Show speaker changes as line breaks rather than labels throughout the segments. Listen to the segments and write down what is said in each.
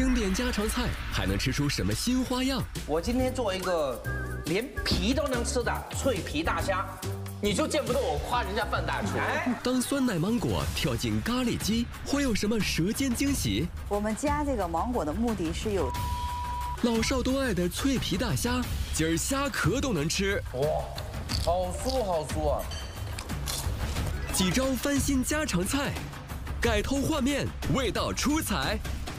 经典家常菜还能吃出什么新花样？
我今天做一个连皮都能吃的脆皮大虾，
你就见不得我夸人家范大厨。
当酸奶芒果跳进咖喱鸡，会有什么舌尖惊喜？
我们加这个芒果的目的是有
老少都爱的脆皮大虾，今儿虾壳都能吃。
哇，好酥好酥啊！
几招翻新家常菜，改头换面，味道出彩。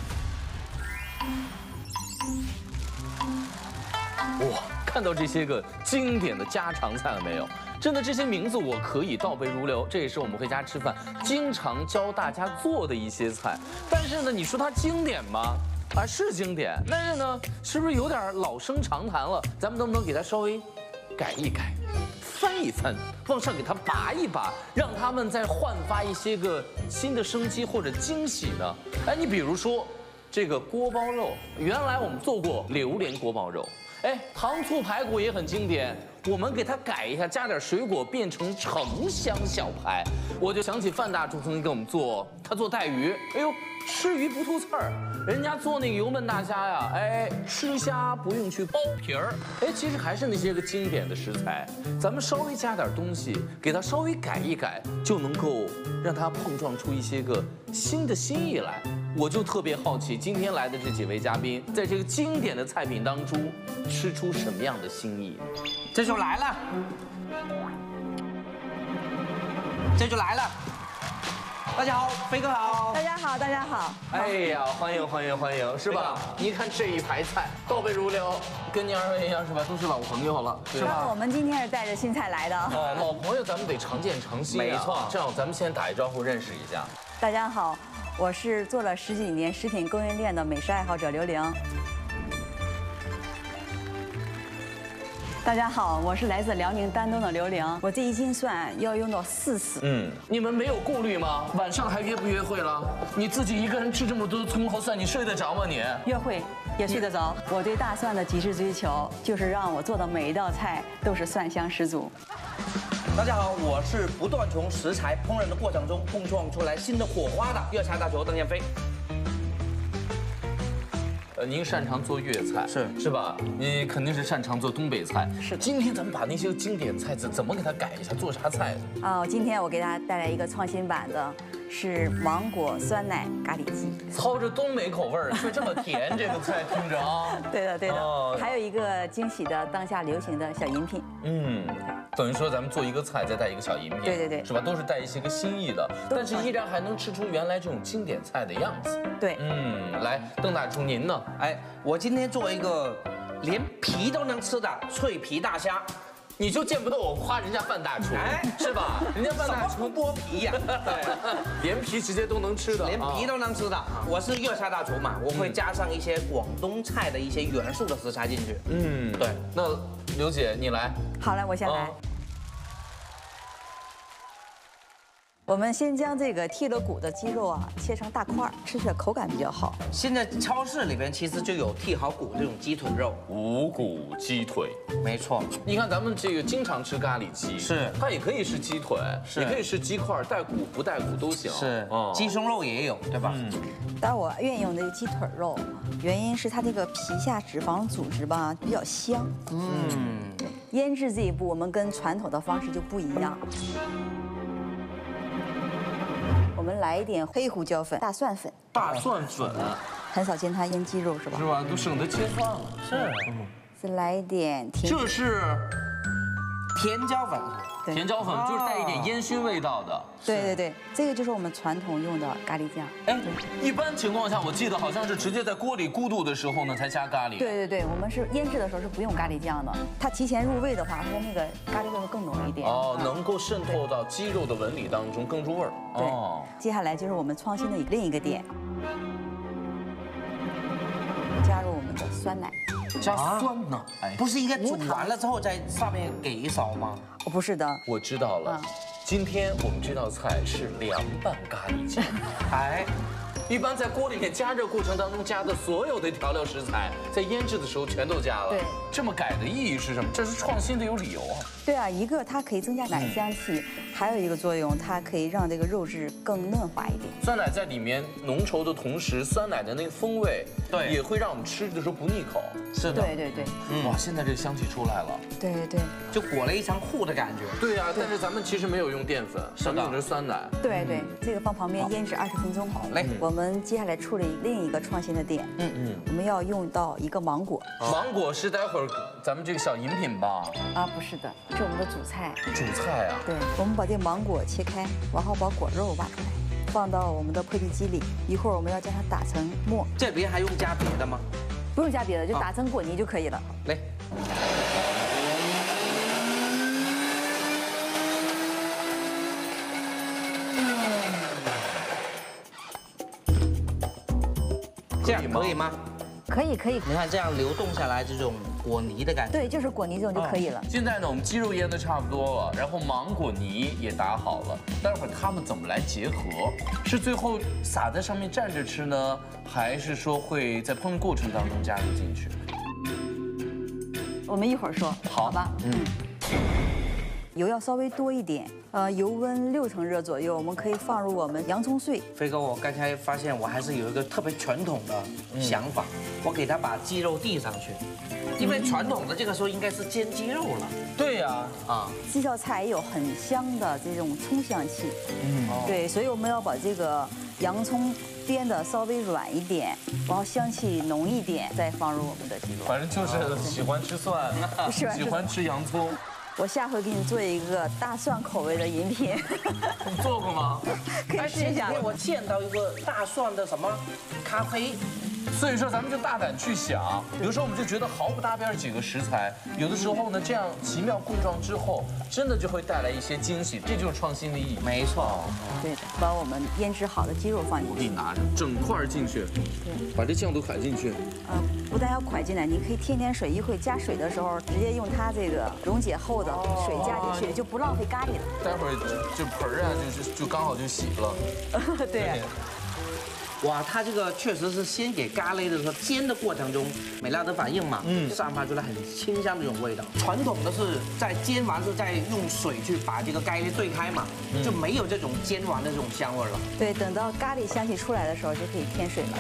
哇，看到这些个经典的家常菜了没有？真的，这些名字我可以倒背如流，这也是我们回家吃饭经常教大家做的一些菜。但是呢，你说它经典吗？啊，是经典，但是呢，是不是有点老生常谈了？咱们能不能给它稍微改一改，翻一翻，往上给它拔一拔，让他们再焕发一些个新的生机或者惊喜呢？哎，你比如说这个锅包肉，原来我们做过榴莲锅包肉。哎，糖醋排骨也很经典，我们给它改一下，加点水果变成橙香小排。我就想起范大厨曾经给我们做，他做带鱼，哎呦，吃鱼不吐刺儿，人家做那个油焖大虾呀，哎，吃虾不用去剥皮儿，哎，其实还是那些个经典的食材，咱们稍微加点东西，给它稍微改一改，就能够让它碰撞出一些个新的新意来。我就特别好奇，今天来的这几位嘉宾，在这个经典的菜品当中，吃出什么样的新意？
这就来了，这就来了。大家好，飞哥好。
大家好，大家好。
哎呀，欢迎欢迎欢迎，是吧？你看这一排菜，倒背如流，跟您二位一样是吧？都是老朋友了，是吧？
我们今天是带着新菜来的。
哎，老朋友咱们得常见常新。没错，这样咱们先打一招呼，认识一下。
大家好。我是做了10几年食品供应链的美食爱好者刘玲。大家好，我是来自辽宁丹东的刘玲。我这1斤蒜要用到4次。
你们没有顾虑吗？晚上还约不约会了？你自己一个人吃这么多葱和蒜，你睡得着吗你？
约会也睡得着。我对大蒜的极致追求，就是让我做的每一道菜都是蒜香十足。
大家好，我是不断从食材烹饪的过程中碰撞出来新的火花的粤菜大厨邓建飞。
您擅长做粤菜，是吧？你肯定是擅长做东北菜。
是。
今天咱们把那些经典菜怎么给它改一下，做啥菜？
今天我给大家带来一个创新版的，是芒果酸奶咖喱鸡。
操着东北口味儿，却这么甜，这个菜听着啊。
对的，对的。还有一个惊喜的当下流行的小饮品。
等于说咱们做一个菜，再带一个小饮品，
对对对，
是吧？都是带一些个新意的，但是依然还能吃出原来这种经典菜的样子。
对，
来，邓大厨您呢？
哎，我今天做一个连皮都能吃的脆皮大虾，
你就见不得我夸人家范大厨，哎，是吧？人家范大厨
剥皮呀，
对，连皮直接都能吃的，
连皮都能吃的。我是粤菜大厨嘛，我会加上一些广东菜的一些元素的食材进去。对。
那刘姐你来。
好嘞，我先来。我们先将这个剔了骨的鸡肉啊切成大块，吃起来口感比较好。
现在超市里边其实就有剔好骨这种鸡腿肉，
无骨鸡腿，
没错。
你看咱们这个经常吃咖喱鸡，
是
它也可以是鸡腿，也可以是鸡块，带骨不带骨都行。
是，鸡胸肉也有，对吧？
但是我愿意用这个鸡腿肉，原因是它这个皮下脂肪组织吧比较香。腌制这一步我们跟传统的方式就不一样。我们来一点黑胡椒粉、大蒜粉。
大蒜粉，
很少见它腌鸡肉是吧？
是吧？都省得切蒜了。是。
再来一点甜。
这是
甜椒粉。
甜椒粉就是带一点烟熏味道的。
对对对，这个就是我们传统用的咖喱酱。
哎，一般情况下我记得好像是直接在锅里咕嘟的时候呢才加咖喱。
对对对，我们是腌制的时候是不用咖喱酱的，它提前入味的话，它的那个咖喱味会更浓一点。
能够渗透到鸡肉的纹理当中，更入味儿。
对。接下来就是我们创新的另一个点，加入我们的酸奶。
加酸呢？
哎，不是应该煮完了之后在上面给一勺吗？
不是的。
我知道了。今天我们这道菜是凉拌咖喱鸡。
哎，
一般在锅里面加热过程当中加的所有的调料食材，在腌制的时候全都加了。
对，
这么改的意义是什么？这是创新的有理由啊。
对啊，一个它可以增加奶香气，还有一个作用，它可以让这个肉质更嫩滑一点。
酸奶在里面浓稠的同时，酸奶的那个风味，
对
也会让我们吃的时候不腻口。
是的，
对对对，
哇，现在这个香气出来了。
对对
就裹了一层糊的感觉。
对啊，但是咱们其实没有用淀粉，咱们用的是酸奶。
对对，这个放旁边腌制20分钟。好
嘞
我们接下来处理另一个创新的点，我们要用到一个芒果。
芒果是待会儿咱们这个小饮品吧？
啊，不是的，是我们的主菜。
主菜啊。
对，我们把这芒果切开，然后把果肉挖出来，放到我们的破壁机里。一会儿我们要将它打成沫，
这边还用加别的吗？
不用加别的，就打成果泥就可以了。
来，这样可以吗？
可以可以，
你看这样流动下来，这种果泥的感觉。
对，就是果泥这种就可以了。
现在呢，我们鸡肉腌的差不多了，然后芒果泥也打好了，待会儿它们怎么来结合？是最后撒在上面蘸着吃呢，还是说会在烹饪过程当中加入进去？
我们一会儿说，好吧？油要稍微多一点，油温60%热左右，我们可以放入我们洋葱碎。
飞哥，我刚才发现我还是有一个特别传统的想法，我给他把鸡肉递上去，因为传统的这个时候应该是煎鸡肉了。
对呀，
这道菜也有很香的这种葱香气。对，所以我们要把这个洋葱煸的稍微软一点，然后香气浓一点，再放入我们的鸡肉。
反正就是喜欢吃蒜，喜欢吃洋葱。
我下回给你做一个大蒜口味的饮品，
你做过吗？
可以试一下。
我见到一个大蒜的什么咖啡。
所以说，咱们就大胆去想，有时候我们就觉得毫不搭边几个食材，有的时候呢，这样奇妙碰撞之后，真的就会带来一些惊喜，这就是创新的意义。
没错，
对的，把我们腌制好的鸡肉放进去，
我给你拿着，整块进去，
对，
把这酱都蒯进去。
不但要蒯进来，你可以添点水，一会加水的时候直接用它这个溶解后的水加进去，就不浪费咖喱了。
待会儿就盆儿啊，就刚好就洗了。
对。
哇，它这个确实是先给咖喱的时候煎的过程中，美拉德反应嘛，散发出来很清香的这种味道。传统的是在煎完是再用水去把这个咖喱兑开嘛，就没有这种煎完的这种香味了。
对，等到咖喱香气出来的时候就可以添水了。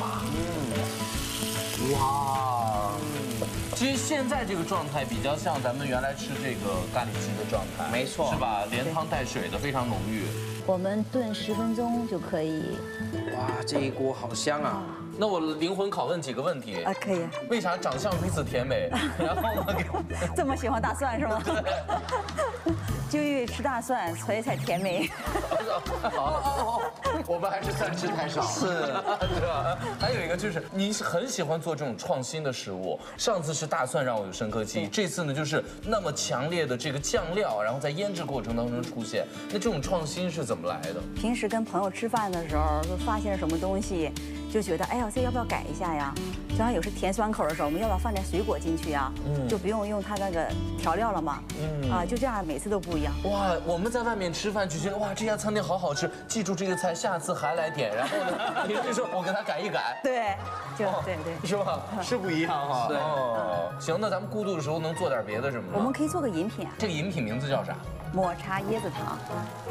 哇，其实现在这个状态比较像咱们原来吃这个咖喱鸡的状态，
没错
是吧？连汤带水的，非常浓郁。
我们炖10分钟就可以。
哇，这一锅好香啊！
那我灵魂拷问几个问题
啊，可以。
为啥长相如此甜美？然后呢？
这么喜欢大蒜是吗？就因为吃大蒜，所以才甜美。
好，我们还是蒜吃太少，是吧？还有一个就是你很喜欢做这种创新的食物。上次是大蒜让我有深刻记忆，这次呢就是那么强烈的这个酱料，然后在腌制过程当中出现。那这种创新是怎么来的？
平时跟朋友吃饭的时候，就发现什么东西，就觉得哎呀，这要不要改一下呀？正好有时甜酸口的时候，我们要不要放点水果进去呀？就不用它那个调料了嘛。就这样每次都不一样。
哇，我们在外面吃饭就觉得哇，这家餐厅好好吃，记住这个菜，下次还来点。然后呢，你就说我给他改一改。
对，对，
是吧？是不一样哈。
对。
哦，行，那咱们孤独的时候能做点别的什么吗？
我们可以做个饮品啊。
这个饮品名字叫啥？
抹茶椰子糖。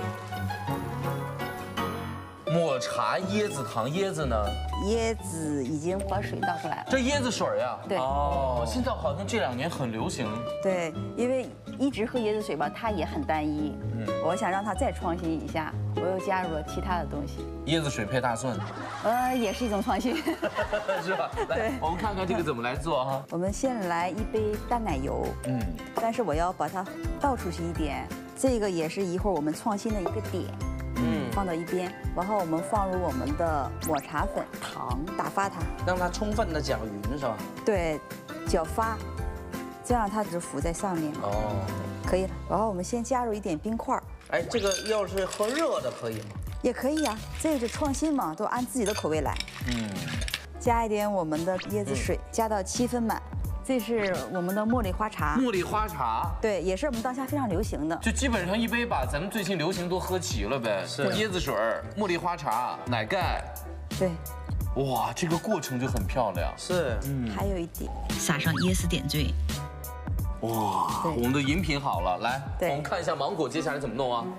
抹茶椰子糖，椰子呢？
椰子已经把水倒出来了。
这椰子水呀？
对。
哦，现在好像这2年很流行。
对，因为一直喝椰子水吧，它也很单一。我想让它再创新一下，我又加入了其他的东西。
椰子水配大蒜。
也是一种创新。
是吧？来，我们看看这个怎么来做哈。
我们先来一杯淡奶油。但是我要把它倒出去一点，这个也是一会儿我们创新的一个点。放到一边，然后我们放入我们的抹茶粉、糖，打发它，
让它充分的搅匀是吧？
对，搅发，这样它只浮在上面。可以了。然后我们先加入一点冰块。
哎，这个要是喝热的可以吗？
也可以呀，这个就创新嘛，都按自己的口味来。加一点我们的椰子水，加到7分满。这是我们的茉莉花茶。
茉莉花茶，
对，也是我们当下非常流行的。
就基本上一杯把咱们最近流行都喝齐了呗。是椰子水、茉莉花茶、奶盖、
对，
哇，这个过程就很漂亮。
是，
还有一点，
撒上椰丝点缀。
哇，
对
我们的饮品好了，来，
对
我们看一下芒果接下来怎么弄啊？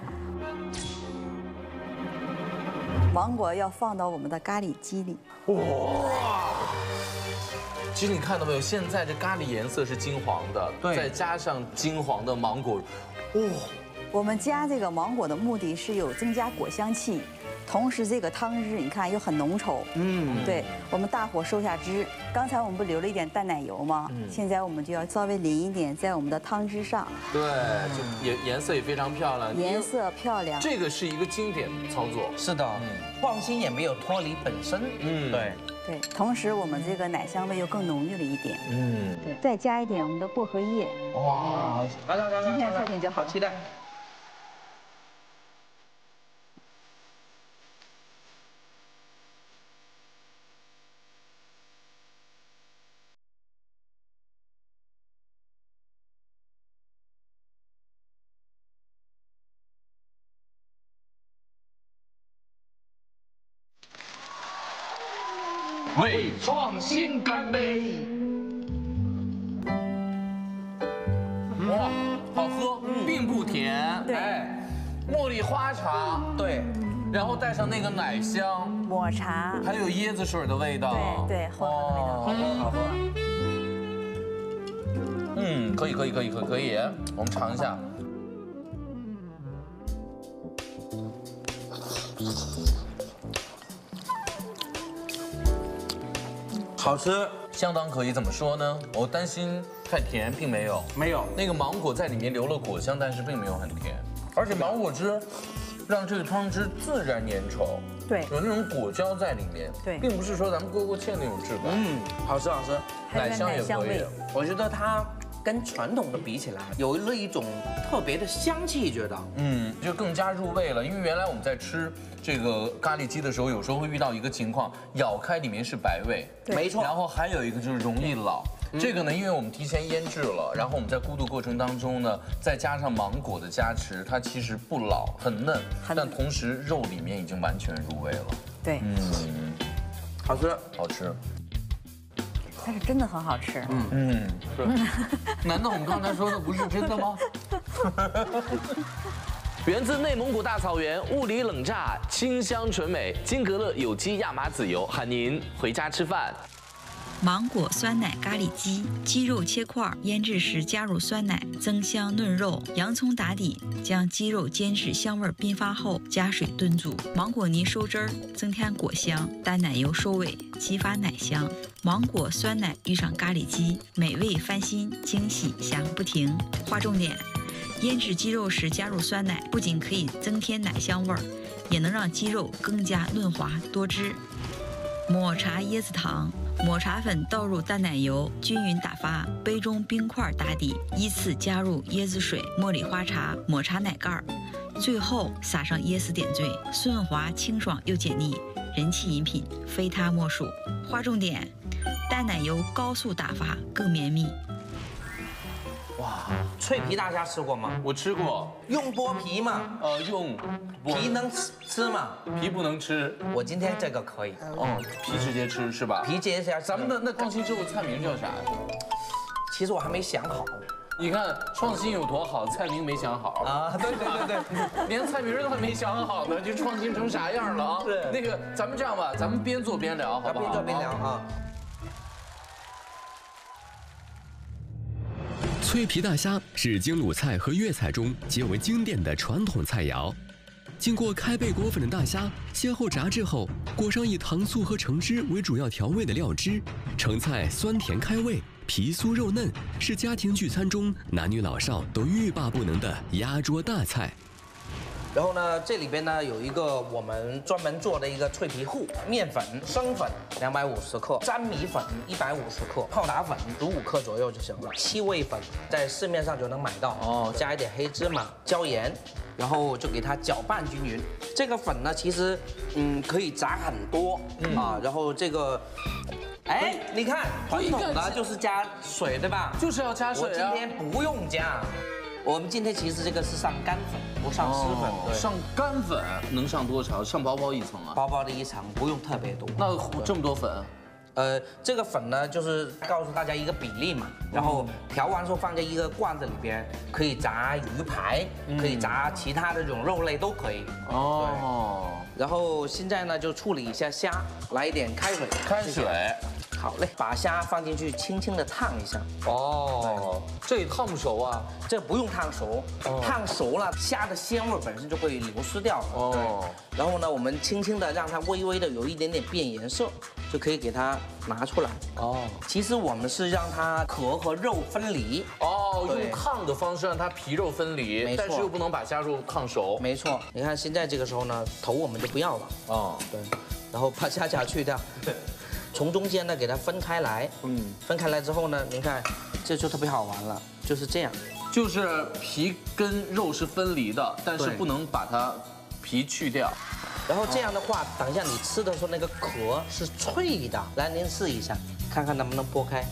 芒果要放到我们的咖喱鸡里。
其实你看到没有，现在这咖喱颜色是金黄的，
对
再加上金黄的芒果，哇，
我们加这个芒果的目的是有增加果香气，同时这个汤汁你看又很浓稠。对，我们大火收下汁。刚才我们不留了一点淡奶油吗？现在我们就要稍微淋一点在我们的汤汁上，
对，就颜色也非常漂亮，
颜色漂亮。
这个是一个经典操作。
是的，创新也没有脱离本身。对。
对，同时我们这个奶香味又更浓郁了一点。对，再加一点我们的薄荷叶。
哇，来，
今天的菜品就好
期待。
为创新干杯！哇，好喝，并不甜。
对
哎，茉莉花茶，
对，
然后带上那个奶香，
抹茶。
还有椰子水的味道。
对对，后头的味道。
好喝。
可以，我们尝一下。
好吃，
相当可以，怎么说呢？我担心太甜，并没有。
没有
那个芒果在里面留了果香，但是并没有很甜，而且芒果汁让这个汤汁自然粘稠，
对
有那种果胶在里面，
对
并不是说咱们勾芡那种质感。
好吃。
还有
奶香也可以
奶香味。
我觉得它跟传统的比起来，有了一种特别的香气，觉得。
就更加入味了。因为原来我们在吃这个咖喱鸡的时候，有时候会遇到一个情况，咬开里面是白味，
没错。
然后还有一个就是容易老。这个呢，因为我们提前腌制了，然后我们在咕嘟过程当中呢，再加上芒果的加持，它其实不老，很嫩，但同时肉里面已经完全入味了。
对，
好吃。
好吃。
但是真的很好吃。
是。难道我们刚才说的不是真的吗？源自内蒙古大草原，物理冷榨，清香纯美，金格勒有机亚麻籽油，喊您回家吃饭。
芒果酸奶咖喱鸡，鸡肉切块，腌制时加入酸奶，增香嫩肉，洋葱打底，将鸡肉煎至香味宾发后，加水炖煮，芒果泥收汁儿，增添果香，淡奶油收尾，激发奶香。芒果酸奶遇上咖喱鸡，美味翻新，惊喜响不停。划重点：腌制鸡肉时加入酸奶，不仅可以增添奶香味儿，也能让鸡肉更加嫩滑多汁。抹茶椰子糖。抹茶粉倒入淡奶油，均匀打发，杯中冰块打底，依次加入椰子水、茉莉花茶、抹茶奶盖，最后撒上椰丝点缀，顺滑清爽又解腻，人气饮品非它莫属。划重点：淡奶油高速打发更绵密。
哇，脆皮大虾吃过吗？
我吃过，
用剥皮吗？
用
皮能吃吗？
皮不能吃。
我今天这个可以。
皮直接吃是吧？
皮直接吃。
咱们的那创新之后菜名叫啥呀？
其实我还没想好。
你看创新有多好，菜名没想好
啊！对，
连菜名都还没想好呢，就创新成啥样了啊？
是。
那个，咱们这样吧，咱们边做边聊，好不好？
边做边聊啊。
脆皮大虾是京鲁菜和粤菜中极为经典的传统菜肴。经过开背裹粉的大虾，先后炸制后，裹上以糖醋和橙汁为主要调味的料汁，成菜酸甜开胃，皮酥肉嫩，是家庭聚餐中男女老少都欲罢不能的压桌大菜。
然后呢，这里边呢有一个我们专门做的一个脆皮糊，面粉、生粉250克，粘米粉150克，泡打粉15克左右就行了。七味粉在市面上就能买到，加一点黑芝麻、椒盐，然后就给它搅拌均匀。这个粉呢，其实可以炸很多啊，然后这个。哎，你看，传统的就是加水，对吧？
就是要加水啊。
我今天不用加。 我们今天其实这个是上干粉，不上湿粉。对，
上干粉能上多少？上薄薄一层啊？
薄薄的一层，不用特别多。
那这么多粉？
这个粉呢，就是告诉大家一个比例嘛，然后调完之后放在一个罐子里边，可以炸鱼排，可以炸其他的这种肉类都可以。
哦。
然后现在呢，就处理一下虾，来一点开水。
开水。
好嘞，把虾放进去，轻轻的烫一下。
哦，这也烫不熟啊？
这不用烫熟，烫熟了，虾的鲜味本身就会流失掉了。哦。然后呢，我们轻轻的让它微微的有一点点变颜色，就可以给它拿出来。哦。其实我们是让它壳和肉分离。哦，
用烫的方式让它皮肉分离，
没错，
但是又不能把虾肉烫熟。
没错。你看现在这个时候呢，头我们就不要了。哦。对。然后把虾甲去掉。对。从中间呢给它分开来，分开来之后呢，您看这就特别好玩了，就是这样，
就是皮跟肉是分离的，但是不能把它皮去掉。
然后这样的话，等一下你吃的时候那个壳是脆的，来您试一下，看看能不能剥开。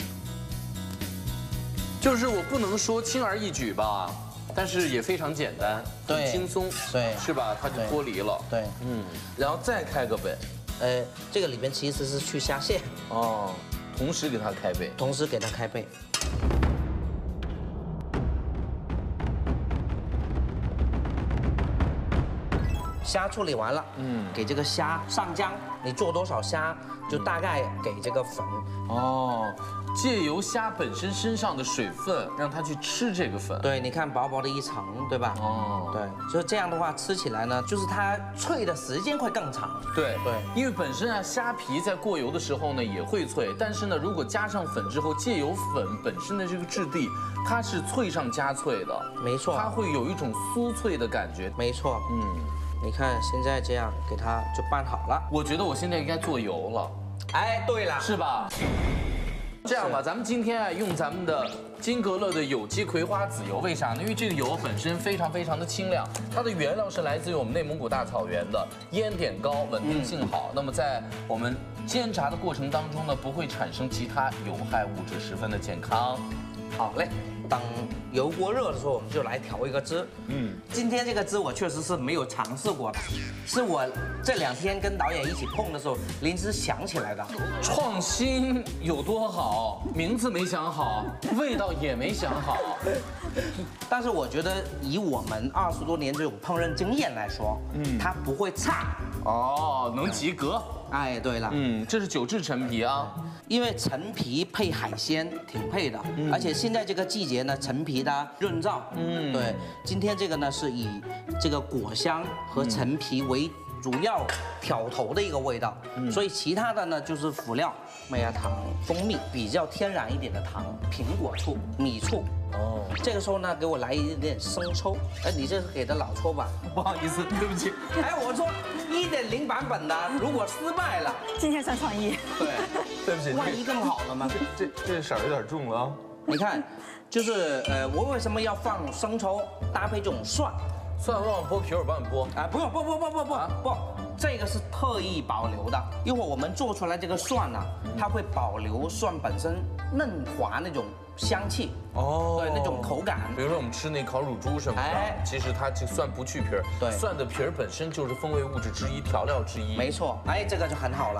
就是我不能说轻而易举吧，但是也非常简单，很轻松，
对，
是吧？它就脱离了，
对，
然后再开个背。
这个里边其实是去虾线
哦，同时给它开背，
同时给它开背。虾处理完了，给这个虾上浆，你做多少虾就大概给这个粉。哦，
借由虾本身身上的水分，让它去吃这个粉。
对，你看薄薄的一层，对吧？哦，对，所以这样的话吃起来呢，就是它脆的时间会更长。
对对，因为本身啊虾皮在过油的时候呢也会脆，但是呢如果加上粉之后，借由粉本身的这个质地，它是脆上加脆的。
没错，
它会有一种酥脆的感觉。
没错，你看现在这样给它就拌好了。
我觉得我现在应该做油了。
哎，对了，
是吧？这样吧，咱们今天啊用咱们的金格勒的有机葵花籽油，为啥呢？因为这个油本身非常的清亮，它的原料是来自于我们内蒙古大草原的，烟点高，稳定性好。那么在我们煎炸的过程当中呢，不会产生其他有害物质，十分的健康。
好嘞，等油锅热的时候，我们就来调一个汁。今天这个汁我确实是没有尝试过的，是我这2天跟导演一起碰的时候临时想起来的。
创新有多好？名字没想好，味道也没想好。
但是我觉得以我们20多年这种烹饪经验来说，它不会差。
哦，能及格。
哎，对了，
这是9制陈皮啊，
因为陈皮配海鲜挺配的，而且现在这个季节呢，陈皮它润燥，对，今天这个呢是以这个果香和陈皮为主要挑头的一个味道，所以其他的呢就是辅料，麦芽糖、蜂蜜，比较天然一点的糖，苹果醋、米醋。哦，这个时候呢，给我来一点生抽。哎，你这是给的老抽吧？
不好意思，对不起。
哎，我说1.0版本的，如果失败了，
今天算创意。
对，
对不起，
万一更好了吗？
这色儿有点重了啊。
你看，就是我为什么要放生抽搭配这种蒜？
蒜让我剥皮，我帮你剥。
啊，不用，不，这个是特意保留的。一会儿我们做出来这个蒜呢，它会保留蒜本身嫩滑那种香气。哦，对，那种口感。
比如说我们吃那烤乳猪什么的，其实它这蒜不去皮儿，对，蒜的皮儿本身就是风味物质之一，调料之一。
没错，哎，这个就很好了。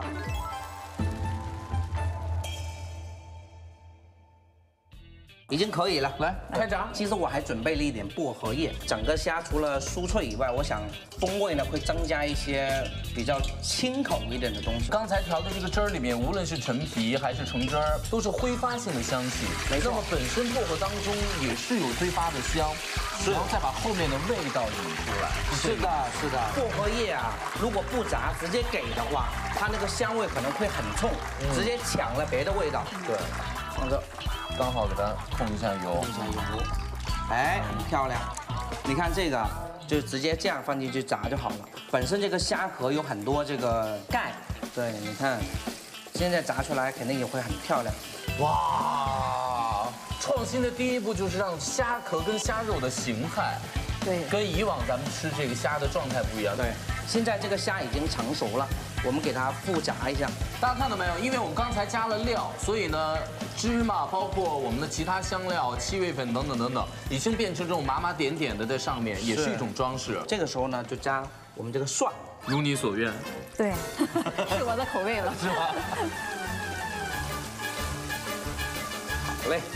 已经可以了，
来开炸。
其实我还准备了一点薄荷叶，整个虾除了酥脆以外，我想风味呢会增加一些比较清口一点的东西。
刚才调的这个汁儿里面，无论是陈皮还是橙汁儿，都是挥发性的香气。没错，那么本身薄荷当中也是有挥发的香，然后再把后面的味道引出来。
是的，是的。薄荷叶啊，如果不炸直接给的话，它那个香味可能会很冲，直接抢了别的味道。
对，放这。刚好给它控一下油，
哎，很漂亮。你看这个，就直接这样放进去炸就好了。本身这个虾壳有很多这个钙，对，你看，现在炸出来肯定也会很漂亮。
哇，创新的第一步就是让虾壳跟虾肉的形态，对，跟以往咱们吃这个虾的状态不一样。
对，现在这个虾已经成熟了， 我们给它复炸一下。
大家看到没有？因为我们刚才加了料，所以呢，芝麻包括我们的其他香料、七味粉等等等等，已经变成这种麻麻点点的在上面，也是一种装饰。
这个时候呢，就加我们这个蒜，
如你所愿，
对，是我的口味了。
是吧？
好嘞。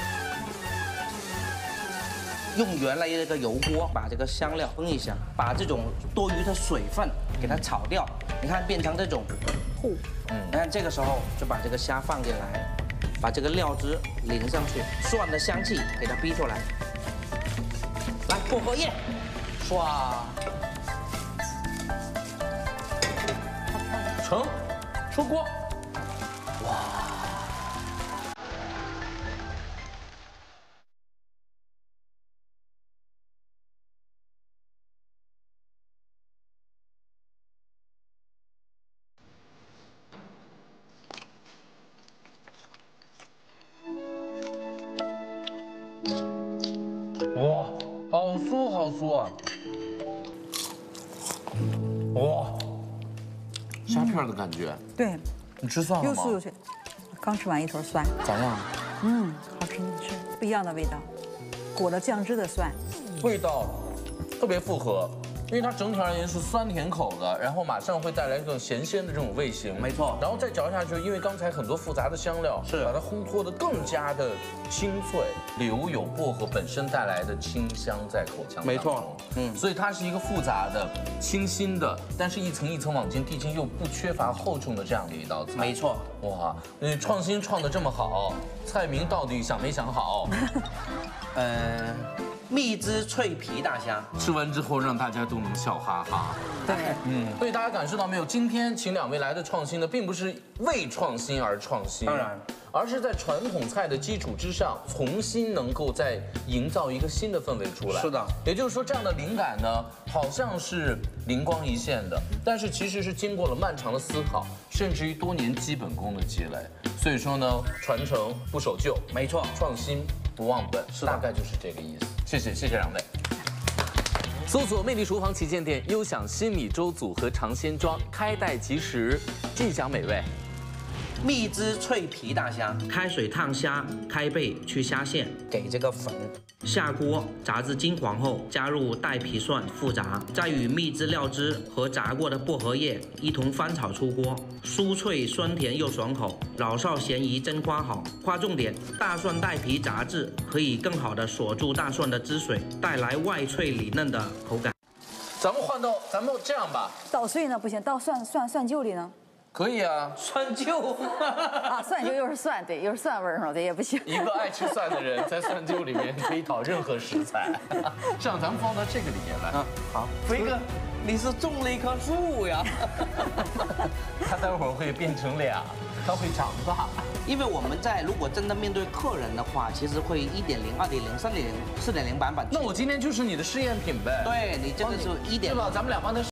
用原来这个油锅把这个香料烹一下，把这种多余的水分给它炒掉。你看变成这种糊，你看这个时候就把这个虾放进来，把这个料汁淋上去，蒜的香气给它逼出来。来薄荷叶，唰，
成，出锅。哇，好酥好酥啊！哇，虾片的感觉。
对，
你吃蒜了吗？
又酥又脆。刚吃完一坨蒜，
咋样？
好吃，你吃，不一样的味道，裹了酱汁的蒜。
味道特别复合，因为它整体而言是酸甜口的，然后马上会带来一种咸鲜的这种味型。
没错
然后再嚼下去，因为刚才很多复杂的香料
是
把它烘托得更加的清脆，留有薄荷本身带来的清香在口腔当中。
没错
所以它是一个复杂的、清新的，但是一层一层往进递进又不缺乏厚重的这样的一道菜。
没错。
哇，你创新创得这么好，菜名到底想没想好？
蜜汁脆皮大虾，
吃完之后让大家都能笑哈哈。
对，
所以大家感受到没有？今天请两位来的创新呢，并不是为创新而创新，
当然，
而是在传统菜的基础之上，重新能够再营造一个新的氛围出来。
是的，
也就是说，这样的灵感呢，好像是灵光一现的，但是其实是经过了漫长的思考，甚至于多年基本功的积累。所以说呢，传承不守旧，
没错。
创新不忘本，大概就是这个意思。谢谢两位。搜索“魅力厨房旗舰店”，优享新米粥组合尝鲜装，开袋即食，尽享美味。
蜜汁脆皮大虾，开水烫虾，开背去虾线，给这个粉，下锅炸至金黄后，加入带皮蒜复炸，再与蜜汁料汁和炸过的薄荷叶一同翻炒出锅，酥脆酸甜又爽口，老少咸宜真夸好。夸重点，大蒜带皮炸制可以更好的锁住大蒜的汁水，带来外脆里嫩的口感。
咱们这样吧，
捣碎呢不行，倒蒜臼里呢？
可以啊。
蒜臼
啊，蒜臼又是蒜，对，又是蒜味儿上，对，也不行。
一个爱吃蒜的人，在蒜臼里面可以讨任何食材。这样，咱们放到这个里面来。
好，飞哥，你是种了一棵树呀。
它待会儿会变成俩，它会长大。
因为我们如果真的面对客人的话，其实会1.0、2.0、3.0、4.0版本。
那我今天就是你的试验品呗。
对你这个是1.0，
是吧？咱们两帮的。